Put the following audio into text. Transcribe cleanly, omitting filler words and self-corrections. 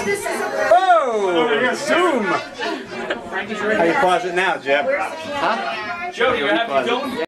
Whoa! Zoom! How you pause it now, Jeb? Huh? Joe, do you have your film?